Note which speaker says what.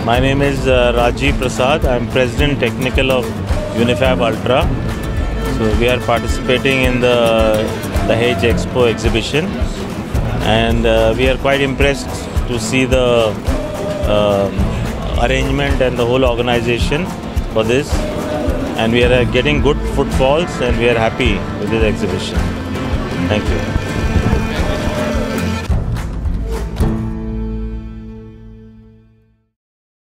Speaker 1: My name is Rajiv Prasad. I am President Technical of Unifab Ultra. So we are participating in the Dahej Expo exhibition, and we are quite impressed to see the arrangement and the whole organization for this. And we are getting good footfalls, and we are happy with this exhibition. Thank you.